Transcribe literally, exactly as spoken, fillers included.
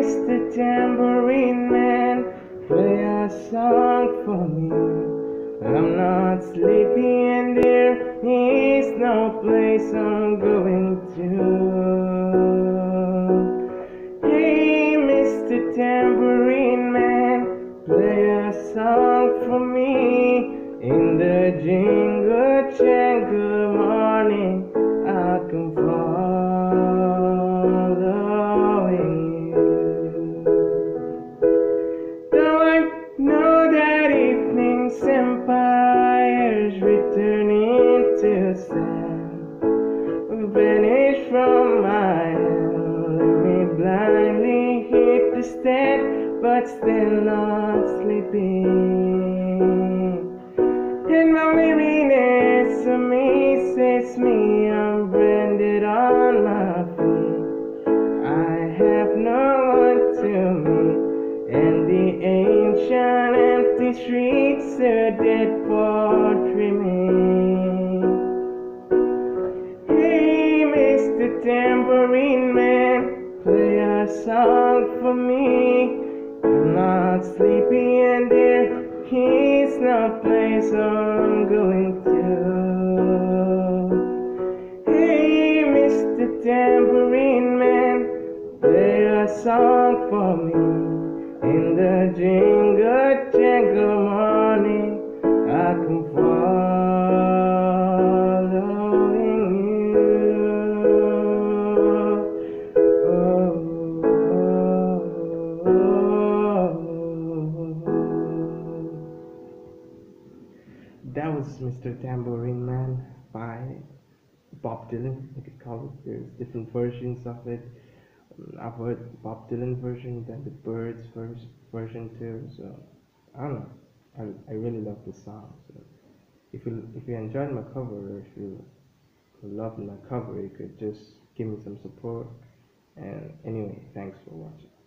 Mister Tambourine Man, play a song for me. I'm not sleepy and there is no place I'm going to. Hey, Mister Tambourine Man, play a song for me. In the jingle jangle morning, I can following you. Though I know that evening's empires returning to sand, vanish from my hell. Let me blindly hit the stand, but still not sleeping. And my weariness amazes me. I'm branded on my feet. I have no one to meet, and the ancient empty streets are dead for dreaming. Hey, Mister Tambourine Man, play a song for me. I'm not sleepy and there is no place I'm going to. Hey, Mister Tambourine Man, play a song for me. In the jingle jangle morning, I come following you. Oh, oh, oh. That was Mister Tambourine Man by Bob Dylan, you could call it. There's different versions of it. Um, I've heard Bob Dylan version, then the Birds vers- version too. So I don't know. I, I really love this song. So if you if you enjoyed my cover, or if you loved my cover, you could just give me some support. And anyway, thanks for watching.